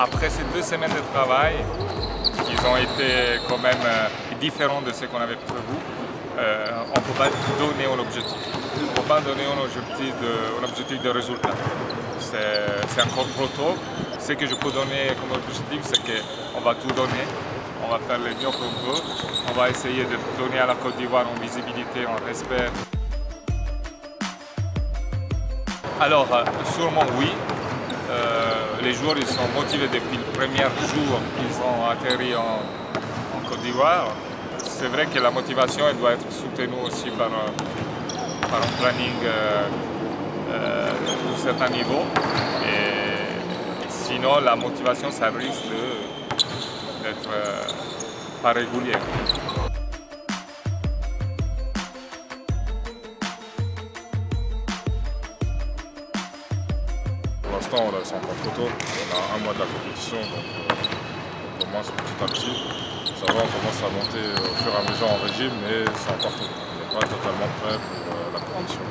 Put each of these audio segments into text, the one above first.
Après ces 2 semaines de travail, qui ont été quand même différents de ce qu'on avait prévu, on ne peut pas donner un objectif. On ne peut pas donner un objectif de résultat. C'est encore trop tôt. Ce que je peux donner comme objectif, c'est qu'on va tout donner. On va faire le mieux qu'on peut. On va essayer de donner à la Côte d'Ivoire une visibilité, un respect. Alors, sûrement oui. Les joueurs ils sont motivés depuis le premier jour qu'ils ont atterri en Côte d'Ivoire. C'est vrai que la motivation elle doit être soutenue aussi par un planning d'un certain niveau. Et sinon, la motivation, ça risque d'être pas régulière. Pour l'instant, c'est encore trop tôt. On a un mois de la compétition, donc on commence petit à petit. Ça va, on commence à monter au fur et à mesure en régime, mais c'est encore tôt. On n'est pas totalement prêt pour la compétition.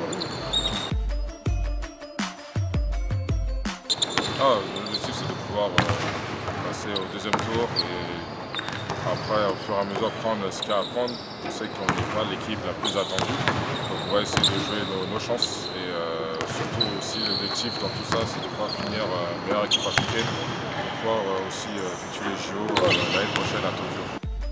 L'objectif, c'est de pouvoir passer au deuxième tour et après, au fur et à mesure, prendre ce qu'il y a à prendre. On sait qu'on n'est pas l'équipe la plus attendue, donc on va essayer de jouer nos chances. Et surtout aussi, l'objectif dans tout ça, c'est de ne pas finir meilleure équipe africaine pour pouvoir aussi effectuer les JO l'année prochaine à Tokyo.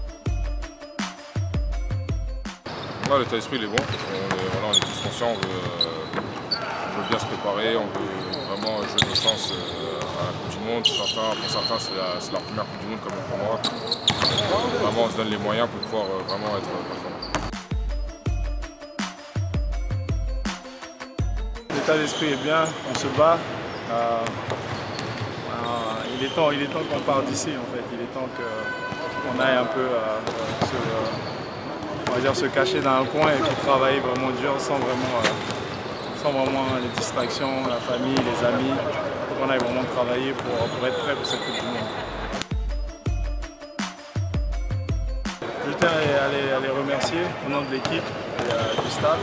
L'état d'esprit il est bon, on est tous conscients, on veut bien se préparer, on veut vraiment jouer nos chances à la Coupe du Monde. Pour certains c'est la première Coupe du Monde comme pour moi. Vraiment on se donne les moyens pour pouvoir vraiment être performant. L'état d'esprit est bien, on se bat. Il est temps qu'on parte d'ici en fait, il est temps qu'on aille un peu se cacher dans un coin et puis travailler vraiment dur sans vraiment les distractions, la famille, les amis. Il faut qu'on aille vraiment travailler pour être prêt pour cette Coupe du Monde. Je tiens à les remercier au nom de l'équipe et du staff.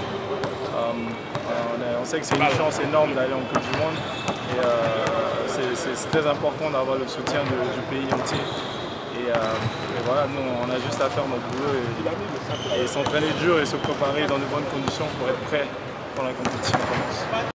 On sait que c'est une chance énorme d'aller en Coupe du Monde et c'est très important d'avoir le soutien du pays entier. Et voilà, nous on a juste à faire notre boulot et s'entraîner dur et se préparer dans de bonnes conditions pour être prêt quand la compétition commence.